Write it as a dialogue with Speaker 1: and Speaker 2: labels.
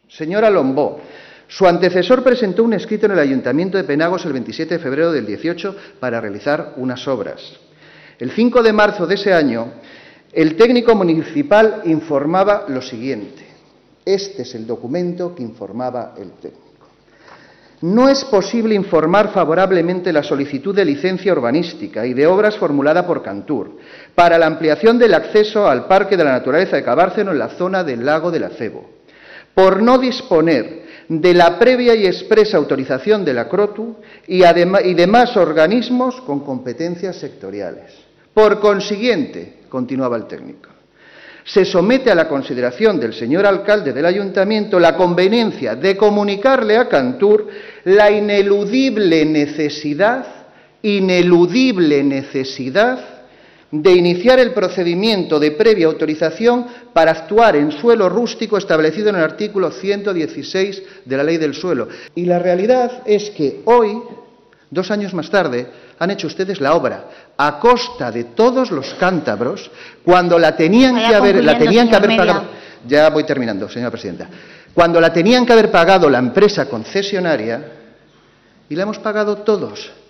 Speaker 1: Señora Lombó, su antecesor presentó un escrito en el Ayuntamiento de Penagos el 27 de febrero del 18 para realizar unas obras. El 5 de marzo de ese año, el técnico municipal informaba lo siguiente. Este es el documento que informaba el técnico. No es posible informar favorablemente la solicitud de licencia urbanística y de obras formulada por Cantur para la ampliación del acceso al Parque de la Naturaleza de Cabárceno en la zona del lago del Acebo, por no disponer de la previa y expresa autorización de la CROTU y demás organismos con competencias sectoriales. Por consiguiente, continuaba el técnico, se somete a la consideración del señor alcalde del ayuntamiento la conveniencia de comunicarle a Cantur la ineludible necesidad de iniciar el procedimiento de previa autorización para actuar en suelo rústico establecido en el artículo 116 de la Ley del Suelo. Y la realidad es que hoy, 2 años más tarde, han hecho ustedes la obra a costa de todos los cántabros cuando la tenían que haber pagado. Ya voy terminando, señora presidenta. Cuando la tenían que haber pagado la empresa concesionaria y la hemos pagado todos.